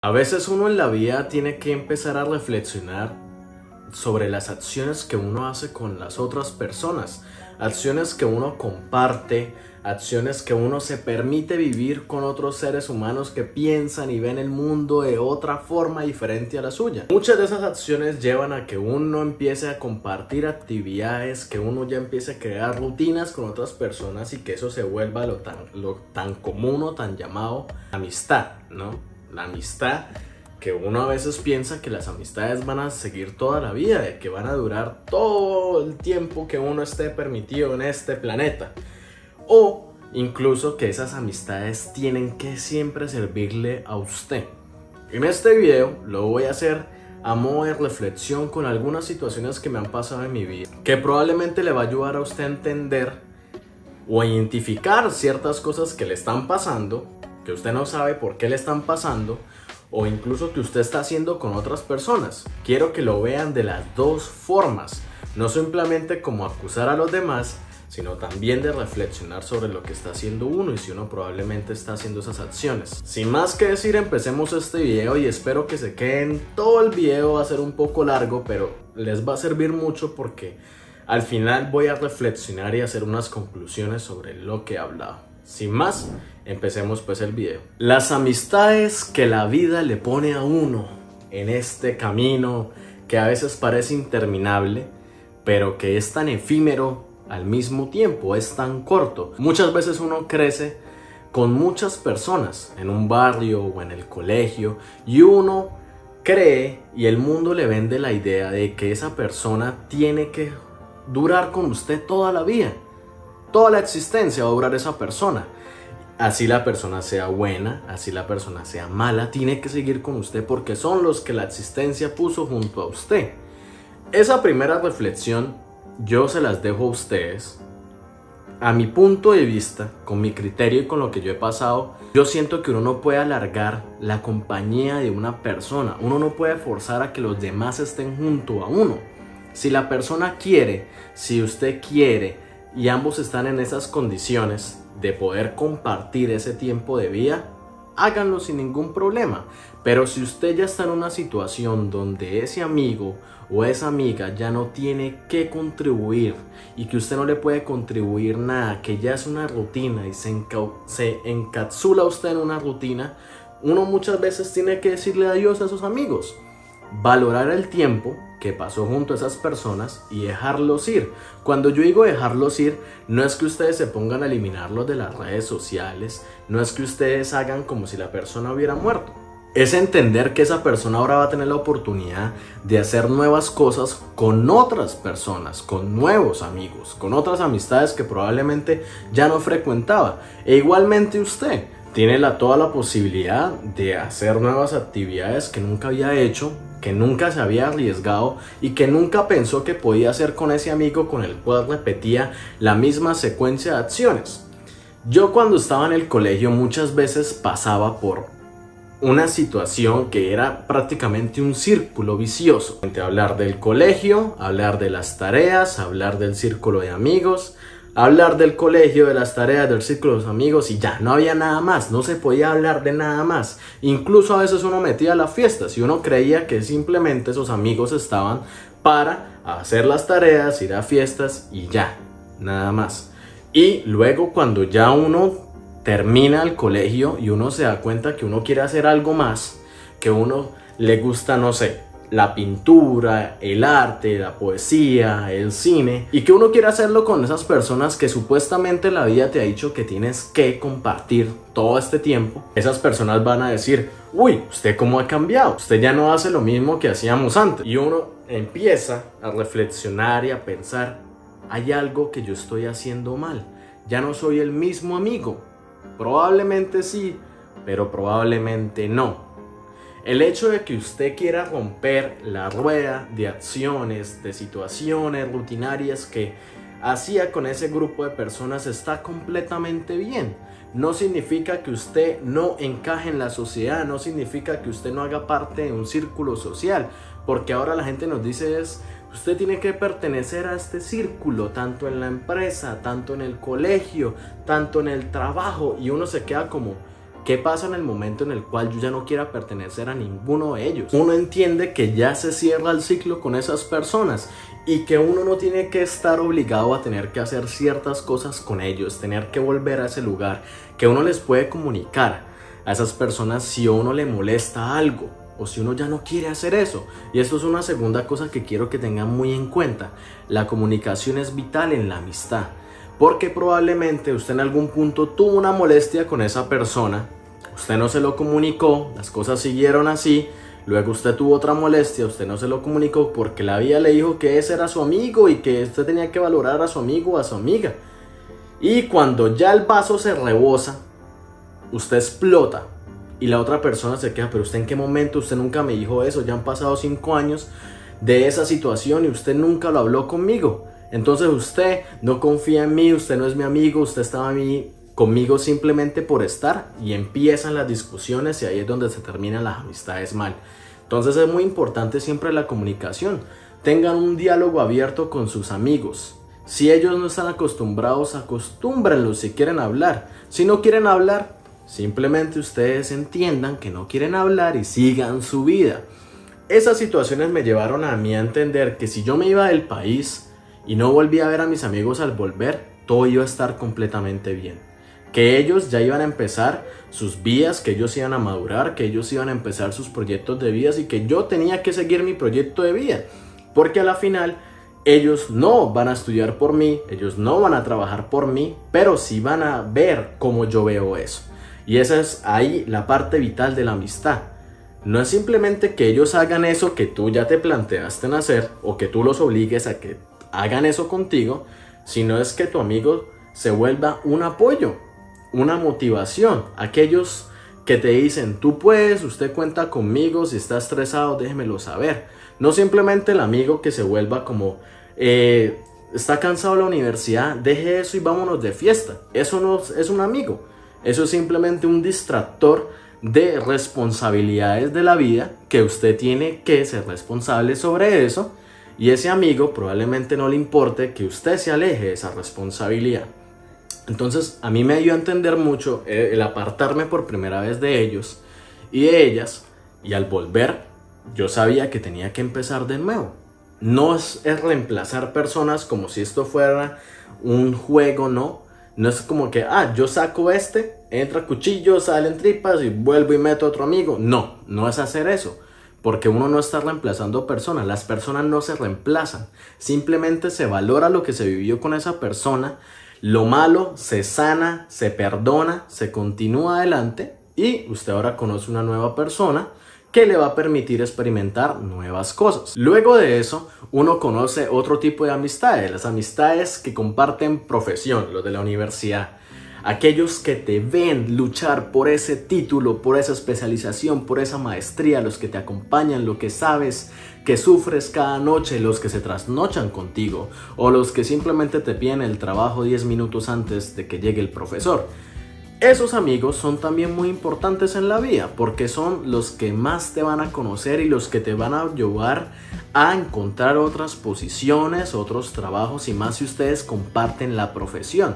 A veces uno en la vida tiene que empezar a reflexionar sobre las acciones que uno hace con las otras personas, acciones que uno comparte, acciones que uno se permite vivir con otros seres humanos que piensan y ven el mundo de otra forma diferente a la suya. Muchas de esas acciones llevan a que uno empiece a compartir actividades, que uno ya empiece a crear rutinas con otras personas y que eso se vuelva lo tan común o tan llamado amistad, ¿no? La amistad, que uno a veces piensa que las amistades van a seguir toda la vida, de que van a durar todo el tiempo que uno esté permitido en este planeta, o incluso que esas amistades tienen que siempre servirle a usted. En este video lo voy a hacer a modo de reflexión con algunas situaciones que me han pasado en mi vida, que probablemente le va a ayudar a usted a entender o a identificar ciertas cosas que le están pasando, que usted no sabe por qué le están pasando, o incluso que usted está haciendo con otras personas. Quiero que lo vean de las dos formas, no simplemente como acusar a los demás, sino también de reflexionar sobre lo que está haciendo uno y si uno probablemente está haciendo esas acciones. Sin más que decir, empecemos este video y espero que se queden todo el video. Va a ser un poco largo, pero les va a servir mucho porque al final voy a reflexionar y hacer unas conclusiones sobre lo que he hablado. Sin más, empecemos pues el video. Las amistades que la vida le pone a uno en este camino que a veces parece interminable, pero que es tan efímero al mismo tiempo, es tan corto. Muchas veces uno crece con muchas personas en un barrio o en el colegio y uno cree y el mundo le vende la idea de que esa persona tiene que durar con usted toda la vida. Toda la existencia va a durar esa persona. Así la persona sea buena, así la persona sea mala, tiene que seguir con usted porque son los que la existencia puso junto a usted. Esa primera reflexión yo se las dejo a ustedes. A mi punto de vista, con mi criterio y con lo que yo he pasado, yo siento que uno no puede alargar la compañía de una persona. Uno no puede forzar a que los demás estén junto a uno. Si la persona quiere, si usted quiere, y ambos están en esas condiciones de poder compartir ese tiempo de vida, háganlo sin ningún problema. Pero si usted ya está en una situación donde ese amigo o esa amiga ya no tiene que contribuir y que usted no le puede contribuir nada, que ya es una rutina y se encapsula usted en una rutina, uno muchas veces tiene que decirle adiós a esos amigos. Valorar el tiempo que pasó junto a esas personas y dejarlos ir. Cuando yo digo dejarlos ir, no es que ustedes se pongan a eliminarlos de las redes sociales, no es que ustedes hagan como si la persona hubiera muerto. Es entender que esa persona ahora va a tener la oportunidad de hacer nuevas cosas con otras personas, con nuevos amigos, con otras amistades que probablemente ya no frecuentaba. E igualmente usted tiene toda la posibilidad de hacer nuevas actividades que nunca había hecho, que nunca se había arriesgado y que nunca pensó que podía hacer con ese amigo con el cual repetía la misma secuencia de acciones. Yo cuando estaba en el colegio muchas veces pasaba por una situación que era prácticamente un círculo vicioso. Entre hablar del colegio, hablar de las tareas, hablar del círculo de amigos, hablar del colegio, de las tareas, del círculo de los amigos y ya, no había nada más, no se podía hablar de nada más. Incluso a veces uno metía las fiestas y uno creía que simplemente esos amigos estaban para hacer las tareas, ir a fiestas y ya, nada más. Y luego cuando ya uno termina el colegio y uno se da cuenta que uno quiere hacer algo más, que uno le gusta, no sé, la pintura, el arte, la poesía, el cine, y que uno quiere hacerlo con esas personas que supuestamente la vida te ha dicho que tienes que compartir todo este tiempo. Esas personas van a decir: uy, ¿usted cómo ha cambiado? Usted ya no hace lo mismo que hacíamos antes. Y uno empieza a reflexionar y a pensar: hay algo que yo estoy haciendo mal, ya no soy el mismo amigo. Probablemente sí, pero probablemente no. El hecho de que usted quiera romper la rueda de acciones, de situaciones rutinarias que hacía con ese grupo de personas está completamente bien. No significa que usted no encaje en la sociedad, no significa que usted no haga parte de un círculo social, porque ahora la gente nos dice usted tiene que pertenecer a este círculo, tanto en la empresa, tanto en el colegio, tanto en el trabajo, y uno se queda como, ¿Qué pasa en el momento en el cual yo ya no quiera pertenecer a ninguno de ellos? Uno entiende que ya se cierra el ciclo con esas personas y que uno no tiene que estar obligado a tener que hacer ciertas cosas con ellos, tener que volver a ese lugar, que uno les puede comunicar a esas personas si a uno le molesta algo o si uno ya no quiere hacer eso. Y esto es una segunda cosa que quiero que tengan muy en cuenta. La comunicación es vital en la amistad, porque probablemente usted en algún punto tuvo una molestia con esa persona, usted no se lo comunicó, las cosas siguieron así, luego usted tuvo otra molestia, usted no se lo comunicó porque la vida le dijo que ese era su amigo y que usted tenía que valorar a su amigo o a su amiga. Y cuando ya el vaso se rebosa, usted explota y la otra persona se queda, pero usted en qué momento, usted nunca me dijo eso, ya han pasado 5 años de esa situación y usted nunca lo habló conmigo. Entonces usted no confía en mí, usted no es mi amigo, usted estaba conmigo simplemente por estar, y empiezan las discusiones y ahí es donde se terminan las amistades mal. Entonces es muy importante siempre la comunicación. Tengan un diálogo abierto con sus amigos. Si ellos no están acostumbrados, acostúmbrenlos si quieren hablar. Si no quieren hablar, simplemente ustedes entiendan que no quieren hablar y sigan su vida. Esas situaciones me llevaron a mí a entender que si yo me iba del país y no volví a ver a mis amigos al volver, todo iba a estar completamente bien. Que ellos ya iban a empezar sus vidas, que ellos iban a madurar, que ellos iban a empezar sus proyectos de vida y que yo tenía que seguir mi proyecto de vida. Porque a la final ellos no van a estudiar por mí, ellos no van a trabajar por mí, pero sí van a ver cómo yo veo eso. Y esa es ahí la parte vital de la amistad. No es simplemente que ellos hagan eso que tú ya te planteaste en hacer o que tú los obligues a que hagan eso contigo, sino es que tu amigo se vuelva un apoyo, una motivación. Aquellos que te dicen, tú puedes, usted cuenta conmigo, si está estresado déjemelo saber. No simplemente el amigo que se vuelva como, está cansado de la universidad, deje eso y vámonos de fiesta. Eso no es un amigo, eso es simplemente un distractor de responsabilidades de la vida, que usted tiene que ser responsable sobre eso. Y ese amigo probablemente no le importe que usted se aleje de esa responsabilidad. Entonces a mí me dio a entender mucho el apartarme por primera vez de ellos y de ellas. Y al volver yo sabía que tenía que empezar de nuevo. No es reemplazar personas como si esto fuera un juego, no. No es como que, yo saco entra cuchillo, salen tripas y vuelvo y meto a otro amigo. No, no es hacer eso. Porque uno no está reemplazando personas, las personas no se reemplazan, simplemente se valora lo que se vivió con esa persona, lo malo se sana, se perdona, se continúa adelante y usted ahora conoce una nueva persona que le va a permitir experimentar nuevas cosas. Luego de eso, uno conoce otro tipo de amistades, las amistades que comparten profesión, los de la universidad. Aquellos que te ven luchar por ese título, por esa especialización, por esa maestría, los que te acompañan, lo que sabes que sufres cada noche, los que se trasnochan contigo o los que simplemente te piden el trabajo 10 minutos antes de que llegue el profesor. Esos amigos son también muy importantes en la vida porque son los que más te van a conocer y los que te van a ayudar a encontrar otras posiciones, otros trabajos y más si ustedes comparten la profesión.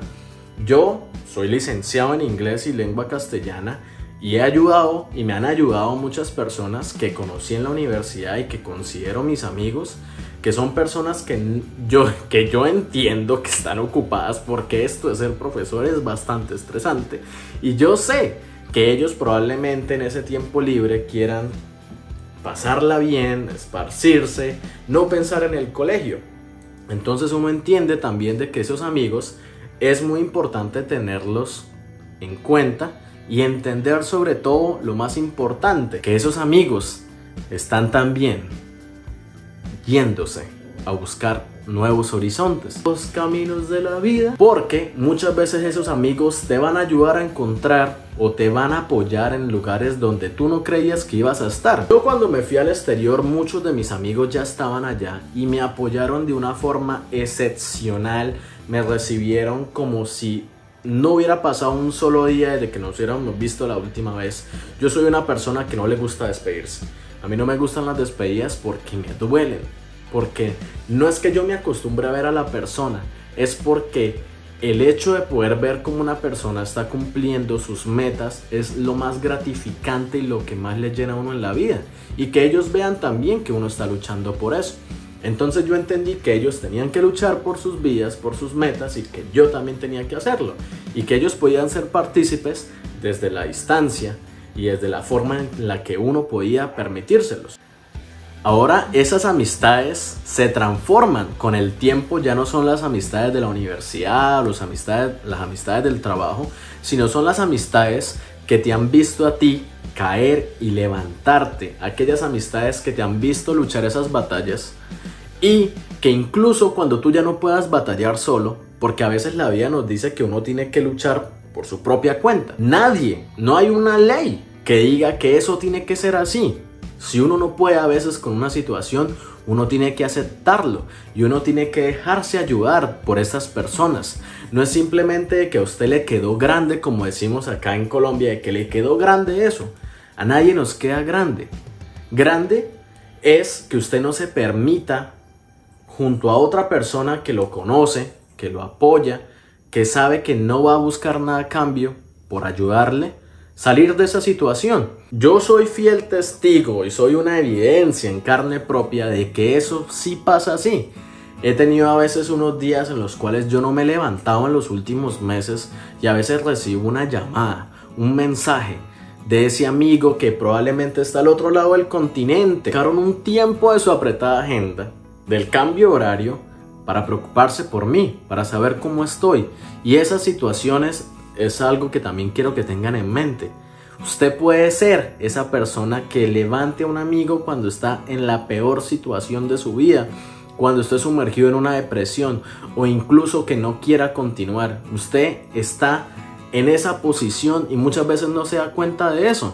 Yo soy licenciado en inglés y lengua castellana y he ayudado y me han ayudado muchas personas que conocí en la universidad y que considero mis amigos, que son personas que yo entiendo que están ocupadas porque esto de ser profesor es bastante estresante. Y yo sé que ellos probablemente en ese tiempo libre quieran pasarla bien, esparcirse, no pensar en el colegio. Entonces uno entiende también de que esos amigos es muy importante tenerlos en cuenta y entender sobre todo lo más importante, que esos amigos están también yéndose a buscar nuevos horizontes, los caminos de la vida, porque muchas veces esos amigos te van a ayudar a encontrar o te van a apoyar en lugares donde tú no creías que ibas a estar. Yo cuando me fui al exterior, muchos de mis amigos ya estaban allá y me apoyaron de una forma excepcional. Me recibieron como si no hubiera pasado un solo día desde que nos hubiéramos visto la última vez. Yo soy una persona que no le gusta despedirse. A mí no me gustan las despedidas porque me duelen. Porque no es que yo me acostumbre a ver a la persona, es porque el hecho de poder ver cómo una persona está cumpliendo sus metas es lo más gratificante y lo que más le llena a uno en la vida. Y que ellos vean también que uno está luchando por eso. Entonces yo entendí que ellos tenían que luchar por sus vidas, por sus metas, y que yo también tenía que hacerlo. Y que ellos podían ser partícipes desde la distancia y desde la forma en la que uno podía permitírselos. Ahora esas amistades se transforman con el tiempo, ya no son las amistades de la universidad, las amistades del trabajo, sino son las amistades que te han visto a ti caer y levantarte, aquellas amistades que te han visto luchar esas batallas y que incluso cuando tú ya no puedas batallar solo, porque a veces la vida nos dice que uno tiene que luchar por su propia cuenta. No hay una ley que diga que eso tiene que ser así. Si uno no puede a veces con una situación, uno tiene que aceptarlo y uno tiene que dejarse ayudar por estas personas. No es simplemente que a usted le quedó grande, como decimos acá en Colombia, de que le quedó grande eso. A nadie nos queda grande. Grande es que usted no se permita, junto a otra persona que lo conoce, que lo apoya, que sabe que no va a buscar nada a cambio por ayudarle, salir de esa situación. Yo soy fiel testigo y soy una evidencia en carne propia de que eso sí pasa así. He tenido a veces unos días en los cuales yo no me he levantado en los últimos meses y a veces recibo una llamada, un mensaje de ese amigo que probablemente está al otro lado del continente. Dejaron un tiempo de su apretada agenda, del cambio horario, para preocuparse por mí, para saber cómo estoy. Y esas situaciones es algo que también quiero que tengan en mente. Usted puede ser esa persona que levante a un amigo cuando está en la peor situación de su vida, cuando esté sumergido en una depresión o incluso que no quiera continuar. Usted está en esa posición y muchas veces no se da cuenta de eso.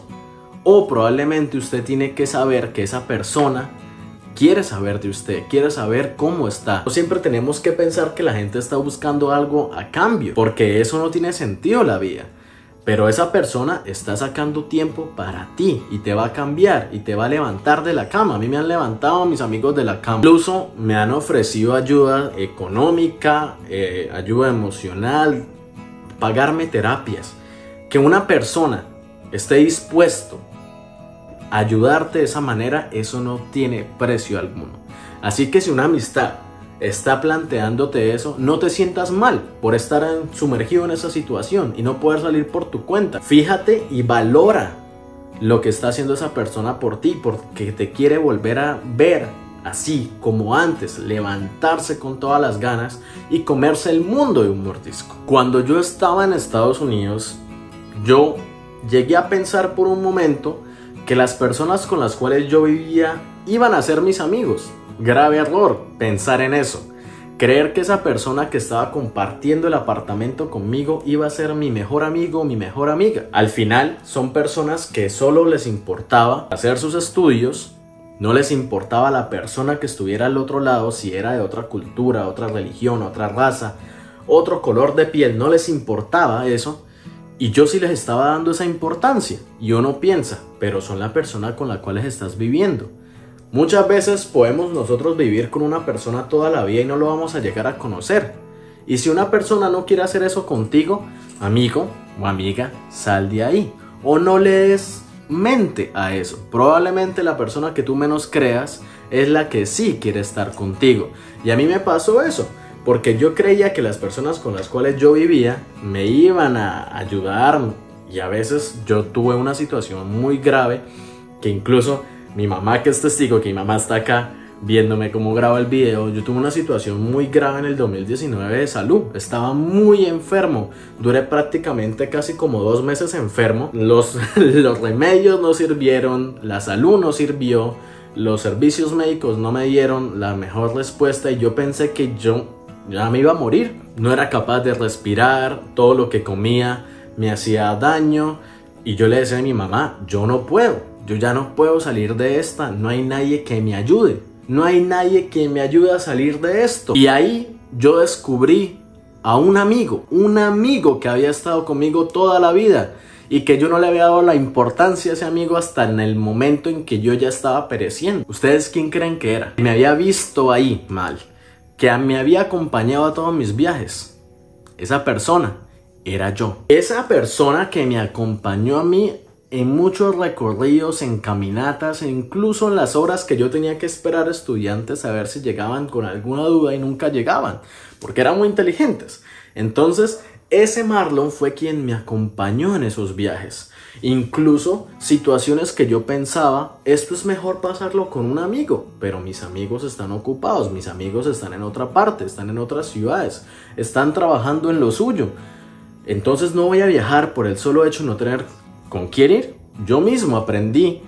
O probablemente usted tiene que saber que esa persona quiere saber de usted, quiere saber cómo está. No siempre tenemos que pensar que la gente está buscando algo a cambio, porque eso no tiene sentido en la vida. Pero esa persona está sacando tiempo para ti y te va a cambiar y te va a levantar de la cama. A mí me han levantado mis amigos de la cama. Incluso me han ofrecido ayuda económica, ayuda emocional, pagarme terapias. Que una persona esté dispuesto ayudarte de esa manera, eso no tiene precio alguno. Así que si una amistad está planteándote eso, no te sientas mal por estar sumergido en esa situación y no poder salir por tu cuenta. Fíjate y valora lo que está haciendo esa persona por ti, porque te quiere volver a ver así como antes, levantarse con todas las ganas y comerse el mundo de un mordisco. Cuando yo estaba en Estados Unidos, yo llegué a pensar por un momento que las personas con las cuales yo vivía iban a ser mis amigos. Grave error pensar en eso. Creer que esa persona que estaba compartiendo el apartamento conmigo iba a ser mi mejor amigo o mi mejor amiga. Al final son personas que solo les importaba hacer sus estudios, no les importaba la persona que estuviera al otro lado, si era de otra cultura, otra religión, otra raza, otro color de piel, no les importaba eso. Y yo sí les estaba dando esa importancia. Y uno piensa, pero son la persona con la cual estás viviendo. Muchas veces podemos nosotros vivir con una persona toda la vida y no lo vamos a llegar a conocer. Y si una persona no quiere hacer eso contigo, amigo o amiga, sal de ahí. O no le des mente a eso. Probablemente la persona que tú menos creas es la que sí quiere estar contigo. Y a mí me pasó eso. Porque yo creía que las personas con las cuales yo vivía me iban a ayudar y a veces yo tuve una situación muy grave que incluso mi mamá, que es testigo, que mi mamá está acá viéndome cómo grabo el video, yo tuve una situación muy grave en el 2019 de salud. Estaba muy enfermo, duré prácticamente casi como 2 meses enfermo. Los remedios no sirvieron, la salud no sirvió, los servicios médicos no me dieron la mejor respuesta y yo pensé que yo ya me iba a morir. No era capaz de respirar, todo lo que comía me hacía daño y yo le decía a mi mamá, yo no puedo, yo ya no puedo salir de esta, no hay nadie que me ayude, no hay nadie que me ayude a salir de esto. Y ahí yo descubrí a un amigo que había estado conmigo toda la vida y que yo no le había dado la importancia a ese amigo hasta en el momento en que yo ya estaba pereciendo. ¿Ustedes quién creen que era? Me había visto ahí mal, que me había acompañado a todos mis viajes. esa persona era yo. Esa persona que me acompañó a mí en muchos recorridos, en caminatas e incluso en las horas que yo tenía que esperar a estudiantes a ver si llegaban con alguna duda y nunca llegaban, porque eran muy inteligentes. Entonces, ese Marlon fue quien me acompañó en esos viajes. Incluso situaciones que yo pensaba, esto es mejor pasarlo con un amigo, pero mis amigos están ocupados, mis amigos están en otra parte, están en otras ciudades, están trabajando en lo suyo. Entonces no voy a viajar por el solo hecho de no tener con quién ir. Yo mismo aprendí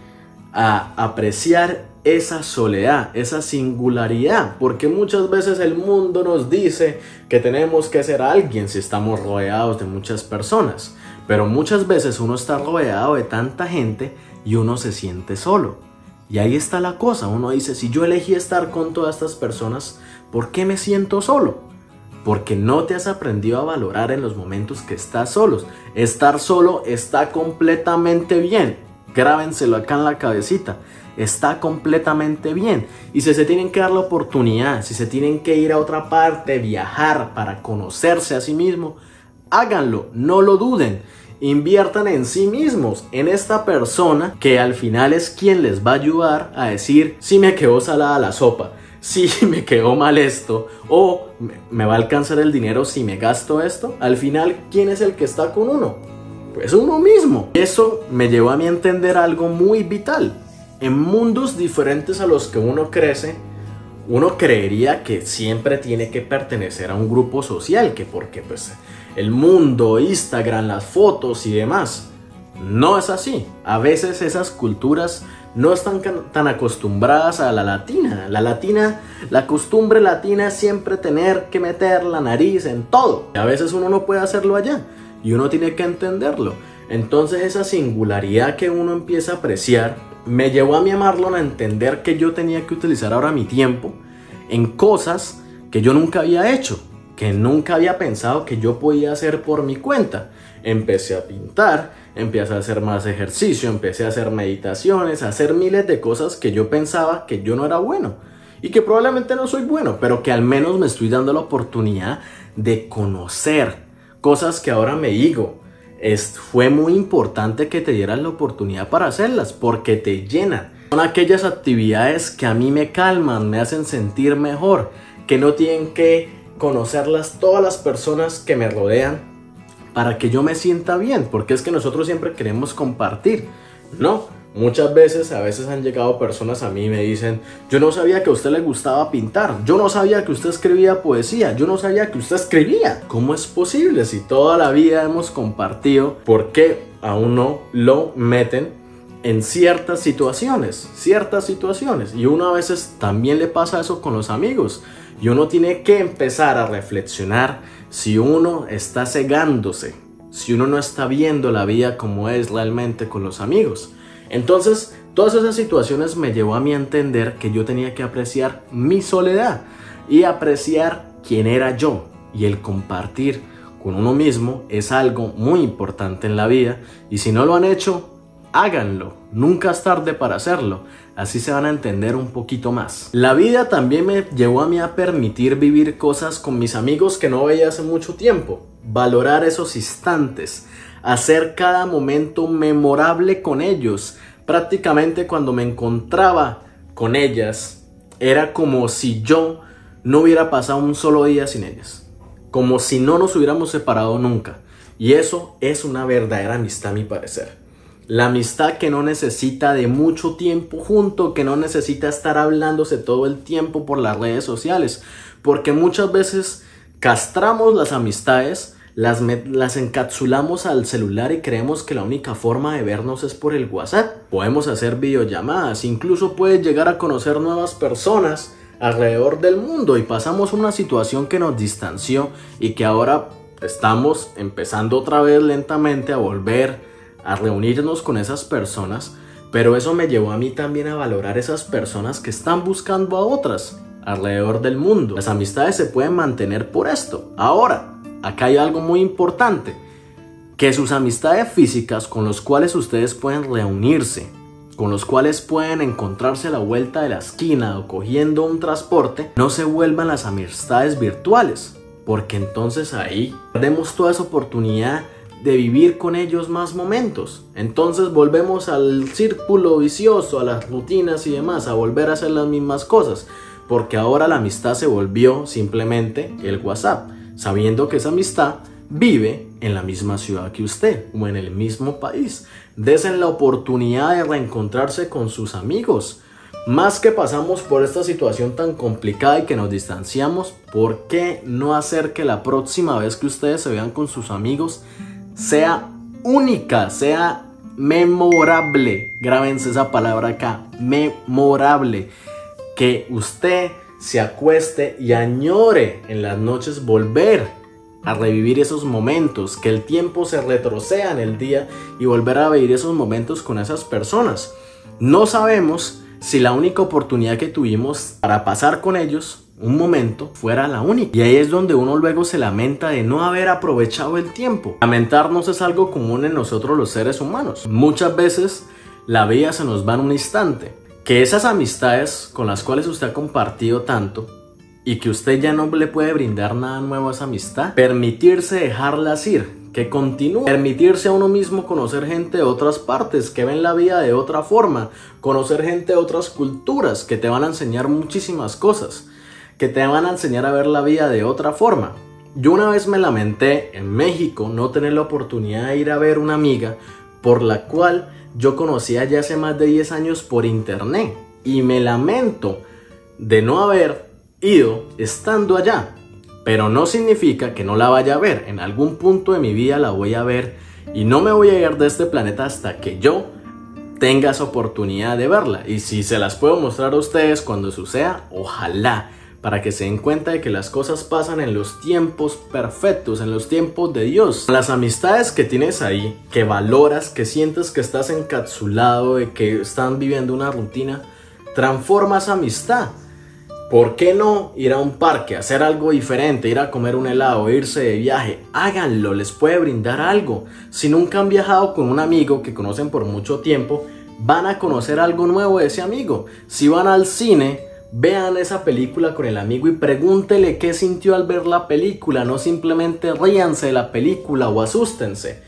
a apreciar esa soledad, esa singularidad, porque muchas veces el mundo nos dice que tenemos que ser alguien si estamos rodeados de muchas personas, pero muchas veces uno está rodeado de tanta gente y uno se siente solo. Y ahí está la cosa, uno dice, si yo elegí estar con todas estas personas, ¿por qué me siento solo? Porque no te has aprendido a valorar en los momentos que estás solos. Estar solo está completamente bien. Grábenselo acá en la cabecita. Está completamente bien. Y si se tienen que dar la oportunidad, si se tienen que ir a otra parte, viajar para conocerse a sí mismo, háganlo, no lo duden. Inviertan en sí mismos, en esta persona que al final es quien les va a ayudar a decir si me quedó salada la sopa, si me quedó mal esto, o me va a alcanzar el dinero si me gasto esto. Al final, ¿quién es el que está con uno? Pues uno mismo. Eso me llevó a mí a entender algo muy vital. En mundos diferentes a los que uno crece, uno creería que siempre tiene que pertenecer a un grupo social, que porque pues el mundo, Instagram, las fotos y demás. No es así. A veces esas culturas no están tan acostumbradas a la latina. La costumbre latina es siempre tener que meter la nariz en todo. Y a veces uno no puede hacerlo allá y uno tiene que entenderlo. Entonces esa singularidad que uno empieza a apreciar me llevó a mi Marlon a entender que yo tenía que utilizar ahora mi tiempo en cosas que yo nunca había hecho, que nunca había pensado que yo podía hacer por mi cuenta. Empecé a pintar, empecé a hacer más ejercicio, empecé a hacer meditaciones, a hacer miles de cosas que yo pensaba que yo no era bueno y que probablemente no soy bueno, pero que al menos me estoy dando la oportunidad de conocer cosas que ahora me digo. Fue muy importante que te dieras la oportunidad para hacerlas porque te llenan. Son aquellas actividades que a mí me calman, me hacen sentir mejor, que no tienen que conocerlas todas las personas que me rodean para que yo me sienta bien, porque es que nosotros siempre queremos compartir. No, muchas veces, a veces han llegado personas a mí y me dicen, yo no sabía que a usted le gustaba pintar, yo no sabía que usted escribía poesía, yo no sabía que usted escribía. ¿Cómo es posible si toda la vida hemos compartido? ¿Por qué a uno lo meten en ciertas situaciones? Y uno a veces también le pasa eso con los amigos. Y uno tiene que empezar a reflexionar si uno está cegándose, si uno no está viendo la vida como es realmente con los amigos. Entonces, todas esas situaciones me llevó a mí a entender que yo tenía que apreciar mi soledad y apreciar quién era yo. Y el compartir con uno mismo es algo muy importante en la vida. Y si no lo han hecho, háganlo, nunca es tarde para hacerlo, así se van a entender un poquito más. La vida también me llevó a mí a permitir vivir cosas con mis amigos que no veía hace mucho tiempo, valorar esos instantes, hacer cada momento memorable con ellos. Prácticamente cuando me encontraba con ellas, era como si yo no hubiera pasado un solo día sin ellas, como si no nos hubiéramos separado nunca. Y eso es una verdadera amistad a mi parecer. La amistad que no necesita de mucho tiempo junto, que no necesita estar hablándose todo el tiempo por las redes sociales, porque muchas veces castramos las amistades, las encapsulamos al celular y creemos que la única forma de vernos es por el WhatsApp. Podemos hacer videollamadas, incluso puedes llegar a conocer nuevas personas alrededor del mundo y pasamos una situación que nos distanció y que ahora estamos empezando otra vez lentamente a volver a reunirnos con esas personas, pero eso me llevó a mí también a valorar esas personas que están buscando a otras alrededor del mundo. Las amistades se pueden mantener por esto. Ahora, acá hay algo muy importante, que sus amistades físicas con los cuales ustedes pueden reunirse, con los cuales pueden encontrarse a la vuelta de la esquina o cogiendo un transporte, no se vuelvan las amistades virtuales. porque entonces ahí perdemos toda esa oportunidad de vivir con ellos más momentos. Entonces volvemos al círculo vicioso, a las rutinas y demás, a volver a hacer las mismas cosas, porque ahora la amistad se volvió simplemente el WhatsApp, sabiendo que esa amistad vive en la misma ciudad que usted o en el mismo país. Desen la oportunidad de reencontrarse con sus amigos. Más que pasamos por esta situación tan complicada y que nos distanciamos, ¿por qué no hacer que la próxima vez que ustedes se vean con sus amigos sea única, sea memorable? Grábense esa palabra acá, memorable. Que usted se acueste y añore en las noches volver a revivir esos momentos, que el tiempo se retroceda en el día y volver a vivir esos momentos con esas personas. No sabemos si la única oportunidad que tuvimos para pasar con ellos un momento fuera la única. Y ahí es donde uno luego se lamenta de no haber aprovechado el tiempo. Lamentarnos es algo común en nosotros los seres humanos. Muchas veces la vida se nos va en un instante. Que esas amistades con las cuales usted ha compartido tanto y que usted ya no le puede brindar nada nuevo a esa amistad, permitirse dejarlas ir, que continúe, permitirse a uno mismo conocer gente de otras partes, que ven la vida de otra forma, conocer gente de otras culturas, que te van a enseñar muchísimas cosas, que te van a enseñar a ver la vida de otra forma. Yo una vez me lamenté en México no tener la oportunidad de ir a ver una amiga por la cual yo conocía ya hace más de 10 años por internet, y me lamento de no haber ido estando allá, pero no significa que no la vaya a ver. En algún punto de mi vida la voy a ver y no me voy a ir de este planeta hasta que yo tenga esa oportunidad de verla. Y si se las puedo mostrar a ustedes cuando suceda, ojalá, para que se den cuenta de que las cosas pasan en los tiempos perfectos, en los tiempos de Dios. Las amistades que tienes ahí, que valoras, que sientes que estás encapsulado, de que están viviendo una rutina, transforma esa amistad. ¿Por qué no ir a un parque, hacer algo diferente, ir a comer un helado, irse de viaje? Háganlo, les puede brindar algo. Si nunca han viajado con un amigo que conocen por mucho tiempo, van a conocer algo nuevo de ese amigo. Si van al cine, vean esa película con el amigo y pregúntele qué sintió al ver la película. No simplemente ríanse de la película o asústense.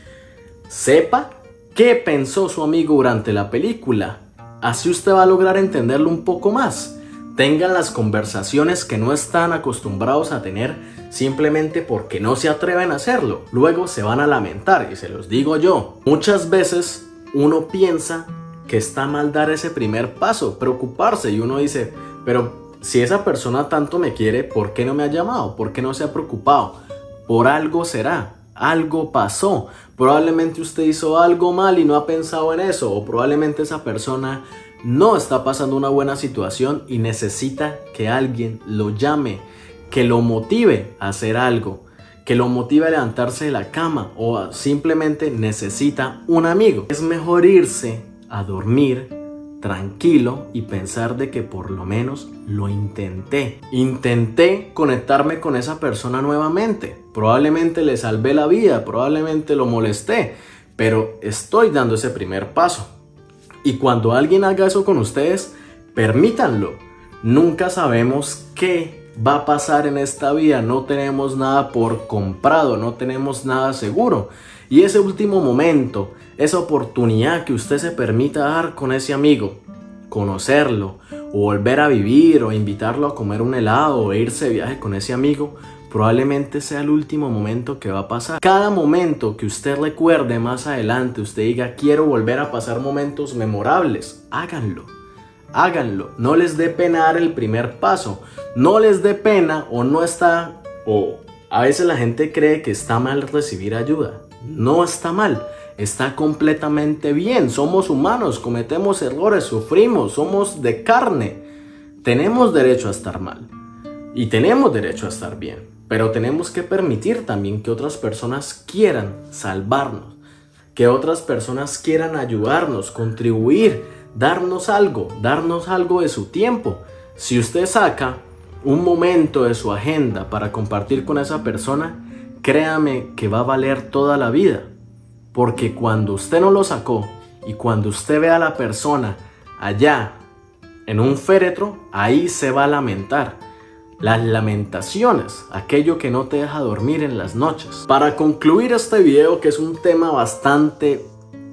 Sepa qué pensó su amigo durante la película. Así usted va a lograr entenderlo un poco más. Tengan las conversaciones que no están acostumbrados a tener simplemente porque no se atreven a hacerlo. Luego se van a lamentar, y se los digo yo. Muchas veces uno piensa que está mal dar ese primer paso, preocuparse, y uno dice, pero si esa persona tanto me quiere, ¿por qué no me ha llamado? ¿Por qué no se ha preocupado? Por algo será, algo pasó. Probablemente usted hizo algo mal y no ha pensado en eso, o probablemente esa persona no está pasando una buena situación y necesita que alguien lo llame, que lo motive a hacer algo, que lo motive a levantarse de la cama, o simplemente necesita un amigo. Es mejor irse a dormir tranquilo y pensar de que por lo menos lo intenté. Intenté conectarme con esa persona nuevamente. Probablemente le salvé la vida, probablemente lo molesté, pero estoy dando ese primer paso. Y cuando alguien haga eso con ustedes, permítanlo. Nunca sabemos qué va a pasar en esta vida. No tenemos nada por comprado, no tenemos nada seguro. Y ese último momento, esa oportunidad que usted se permita dar con ese amigo, conocerlo, o volver a vivir, o invitarlo a comer un helado, o irse de viaje con ese amigo, probablemente sea el último momento que va a pasar. Cada momento que usted recuerde más adelante, usted diga, quiero volver a pasar momentos memorables, háganlo. Háganlo. No les dé pena dar el primer paso. No les dé pena, o no está, o a veces la gente cree que está mal recibir ayuda. No está mal. Está completamente bien. Somos humanos, cometemos errores, sufrimos, somos de carne. Tenemos derecho a estar mal. Y tenemos derecho a estar bien. Pero tenemos que permitir también que otras personas quieran salvarnos, que otras personas quieran ayudarnos, contribuir, darnos algo de su tiempo. Si usted saca un momento de su agenda para compartir con esa persona, créame que va a valer toda la vida. Porque cuando usted no lo sacó y cuando usted ve a la persona allá en un féretro, ahí se va a lamentar. las lamentaciones, aquello que no te deja dormir en las noches. Para concluir este video, que es un tema bastante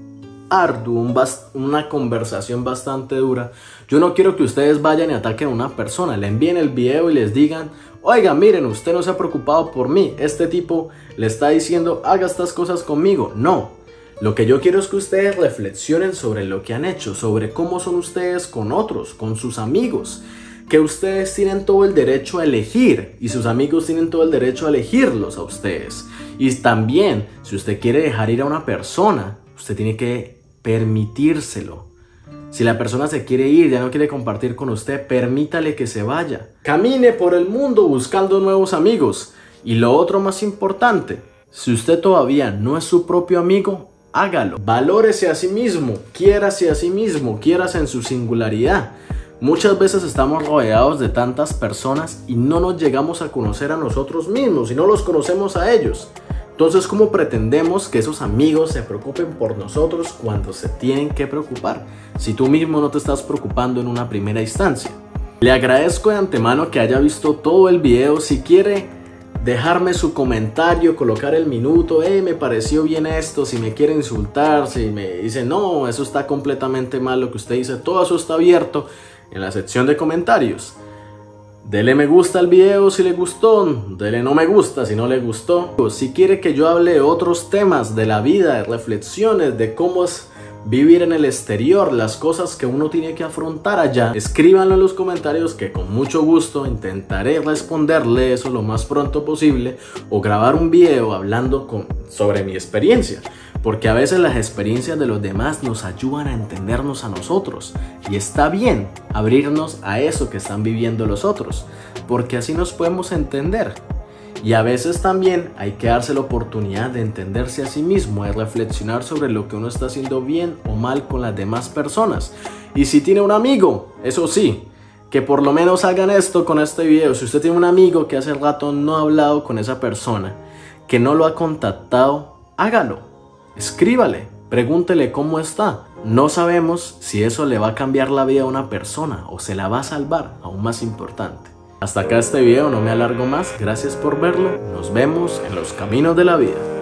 arduo, una conversación bastante dura, yo no quiero que ustedes vayan y ataquen a una persona, le envíen el video y les digan: oiga, miren, usted no se ha preocupado por mí, este tipo le está diciendo haga estas cosas conmigo. No, lo que yo quiero es que ustedes reflexionen sobre lo que han hecho, sobre cómo son ustedes con otros, con sus amigos, que ustedes tienen todo el derecho a elegir y sus amigos tienen todo el derecho a elegirlos a ustedes. Y también, si usted quiere dejar ir a una persona, usted tiene que permitírselo. Si la persona se quiere ir, ya no quiere compartir con usted, permítale que se vaya. Camine por el mundo buscando nuevos amigos. Y lo otro más importante, si usted todavía no es su propio amigo, hágalo. Valórese a sí mismo, quiérase a sí mismo, quiérase en su singularidad. Muchas veces estamos rodeados de tantas personas y no nos llegamos a conocer a nosotros mismos y no los conocemos a ellos. Entonces, ¿cómo pretendemos que esos amigos se preocupen por nosotros cuando se tienen que preocupar, si tú mismo no te estás preocupando en una primera instancia? Le agradezco de antemano que haya visto todo el video. Si quiere dejarme su comentario, colocar el minuto, me pareció bien esto, si me quiere insultar, si me dice no, eso está completamente mal lo que usted dice, todo eso está abierto en la sección de comentarios. Dele me gusta al video si le gustó, dele no me gusta si no le gustó. Si quiere que yo hable de otros temas de la vida, de reflexiones, de cómo es vivir en el exterior, las cosas que uno tiene que afrontar allá, escríbanlo en los comentarios que con mucho gusto intentaré responderle eso lo más pronto posible, o grabar un video hablando sobre mi experiencia. Porque a veces las experiencias de los demás nos ayudan a entendernos a nosotros. Y está bien abrirnos a eso que están viviendo los otros, porque así nos podemos entender. Y a veces también hay que darse la oportunidad de entenderse a sí mismo, de reflexionar sobre lo que uno está haciendo bien o mal con las demás personas. Y si tiene un amigo, eso sí, que por lo menos hagan esto con este video. Si usted tiene un amigo que hace rato no ha hablado con esa persona, que no lo ha contactado, hágalo. Escríbale, pregúntele cómo está. No sabemos si eso le va a cambiar la vida a una persona o se la va a salvar, aún más importante. Hasta acá este video, no me alargo más. Gracias por verlo. Nos vemos en los caminos de la vida.